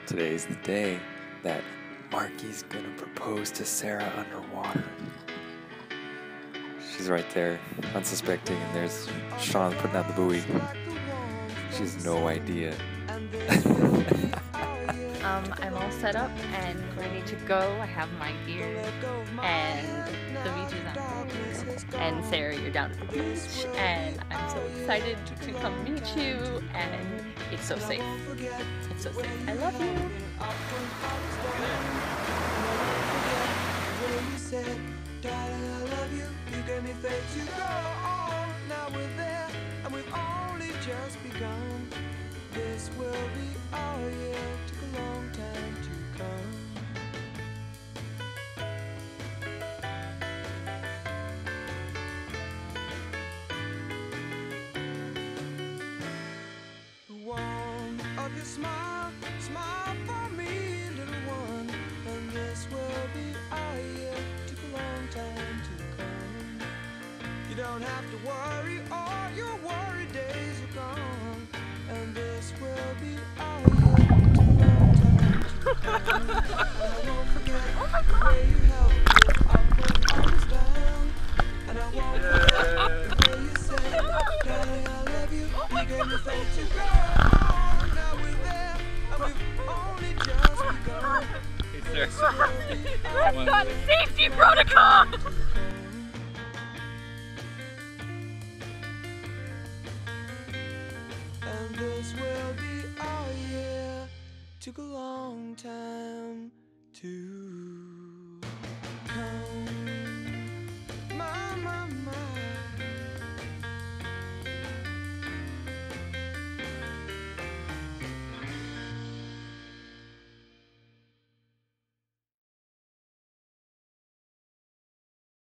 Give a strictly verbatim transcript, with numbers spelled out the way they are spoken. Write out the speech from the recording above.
Today's the day that Marky's gonna propose to Sarah underwater. She's right there, unsuspecting, and there's Sean putting out the buoy. She has no idea. um, I'm all set up and ready to go. I have my gear, and the beach is on. And Sarah, you're down at the beach, and I'm so excited to come meet you, and it's so safe. It's so safe. I love you. Darling, I love you. You gave me faith to go on. Now we're there, and we've only just begun. This will be our year. Took a long time to come. The warmth of your smile, smile for me, little one. And this will be our year. Long time to come. You don't have to worry, all your worry days are gone. And this will be our year. Long time to come. I won't forget the way you helped me up when I was down. And I won't forget the way you said, darling, I love you. You gave me faith to go on. Now we're there, and we've only just begun. I've got safety protocol! And this will be our year. Took a long time to